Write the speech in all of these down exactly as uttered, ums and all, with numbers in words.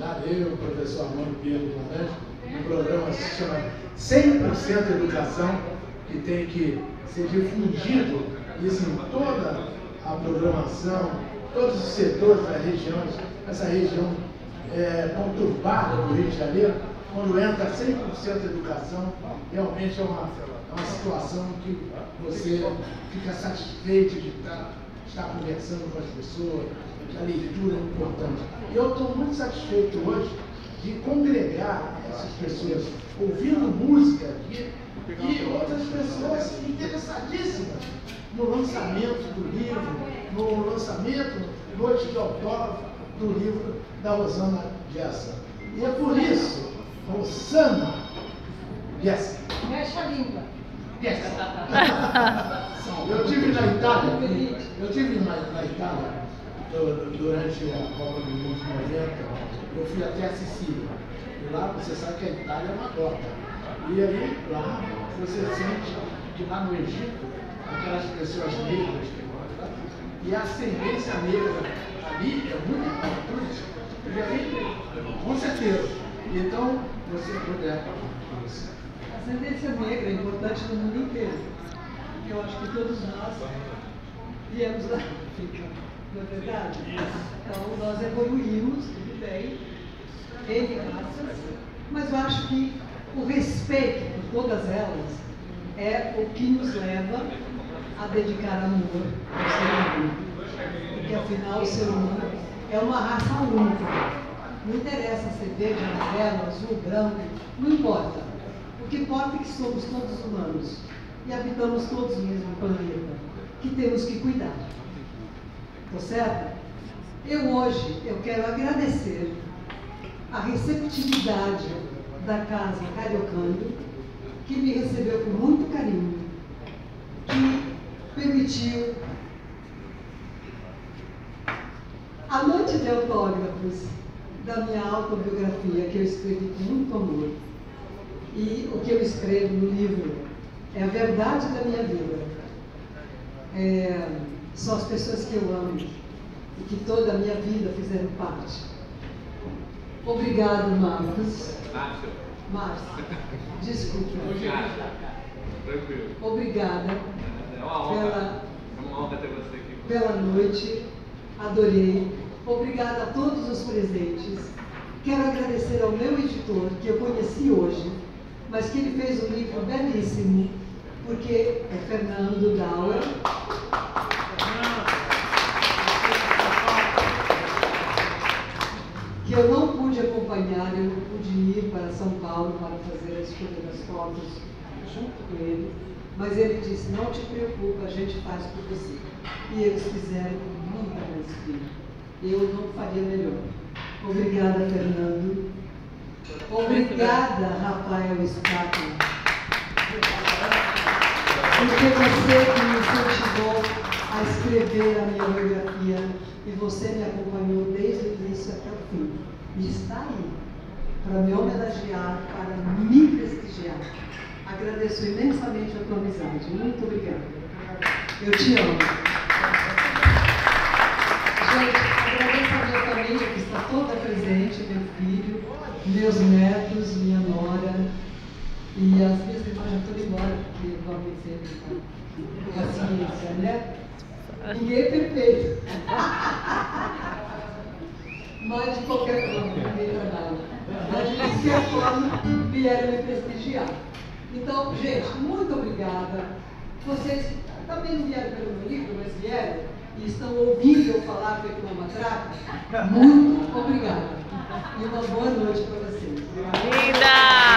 oportunidade, eu e o professor Armando Pedro Laranja, um programa que se chama cem por cento Educação, que tem que ser difundido isso em toda a programação, todos os setores das regiões, essa região é, conturbada do Rio de Janeiro, quando entra cem por cento educação, realmente é uma, é uma situação que você fica satisfeito de estar, estar conversando com as pessoas, que a leitura é importante. E eu estou muito satisfeito hoje de congregar essas pessoas ouvindo música aqui e outras pessoas interessadíssimas no lançamento do livro, no lançamento, noite de autógrafo do livro da Rosana Gessa. E é por isso, Rosana Gessa. Mexe a língua. Gessa. Eu tive na Itália, eu tive na, na Itália durante a Copa do Mundo de noventa, eu fui até a Sicília. E lá você sabe que a Itália é uma gota. E aí lá você sente que lá no Egito, aquelas pessoas negras, e a ascendência negra ali é muito importante. E aí, com certeza. Então, você puder. A ascendência negra é importante no mundo inteiro. Porque eu acho que todos nós viemos da África, não é verdade? Então, nós evoluímos, tudo bem, N raças, mas eu acho que o respeito por todas elas é o que nos leva a dedicar amor ao ser humano. Porque, afinal, o ser humano é uma raça única. Não interessa ser verde, amarelo, azul, branco, não importa. O que importa é que somos todos humanos e habitamos todos o mesmo planeta, que temos que cuidar. Tá certo? Eu hoje, eu quero agradecer a receptividade da Casa Cariocando, que me recebeu com muito carinho, que permitiu a noite de autógrafos da minha autobiografia, que eu escrevi com muito amor. E o que eu escrevo no livro é a verdade da minha vida. É, são as pessoas que eu amo e que toda a minha vida fizeram parte. Obrigado, Marcos. Márcio. Márcio. Desculpa. Tranquilo. Obrigada É uma honra. pela, É uma honra ter você aqui. pela noite. Adorei. Obrigada a todos os presentes. Quero agradecer ao meu editor, que eu conheci hoje, mas que ele fez um livro belíssimo, porque é Fernando Dauer. Que eu não pude acompanhar, eu não pude ir para São Paulo para fazer a escolha das fotos junto com ele, mas ele disse, não te preocupa, a gente faz por você. E eles fizeram com muita maestria. Eu não faria melhor. Obrigada, Fernando. Obrigada, Rafael Spato. Porque você que me incentivou a escrever a minha biografia e você me acompanhou desde o início até o fim. E está aí para me homenagear, para me prestigiar. Agradeço imensamente a tua amizade. Muito obrigada. Eu te amo. Gente, agradeço a minha família que está toda presente, meu filho, meus netos, minha nora, e as minhas irmãs já estão embora, porque dormem sempre com paciência, né? Ninguém é perfeito. Mas de qualquer forma, ninguém trabalha. Mas de qualquer forma, vieram me prestigiar. Então, gente, muito obrigada. Vocês também não vieram pelo meu livro, mas vieram e estão ouvindo eu falar feito uma matraca. Muito obrigada. E uma boa noite para vocês. Linda!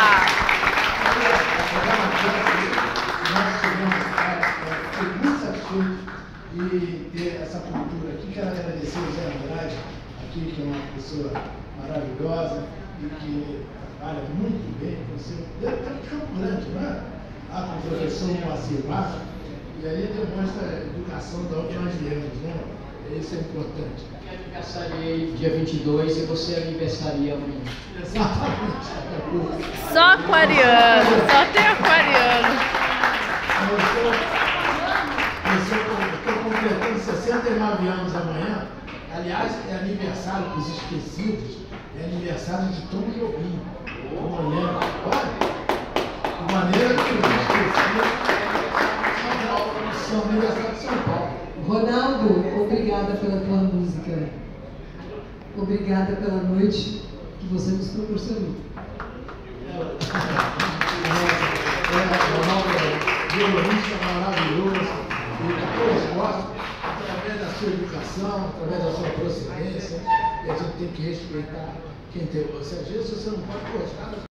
Nós tivemos, fiquei muito satisfeito de ter essa cultura aqui. Quero agradecer o Zé Andrade, aqui, que é uma pessoa maravilhosa e que trabalha muito bem com o seu. Deve estar de Campo Grande, não é? Ah, com o professor Moacir Bastos. E aí demonstra a educação da onde nós viemos, né? Isso é importante. Eu aniversariei dia vinte e dois e você aniversaria amanhã. Exatamente. Só aquariano, só tem aquariano. Eu estou completando sessenta e nove anos amanhã. Aliás, é aniversário dos esquecidos É aniversário de Tom Jobim. Amanhã, olha, de maneira que eu esqueci São aniversário de São Paulo. Ronaldo, obrigada pela tua música. Obrigada pela noite que você nos proporcionou. Ronaldo é violonista maravilhoso e que todos gostam, através da sua educação, através da sua procedência, e a gente tem que respeitar quem tem você. Às vezes você não pode gostar.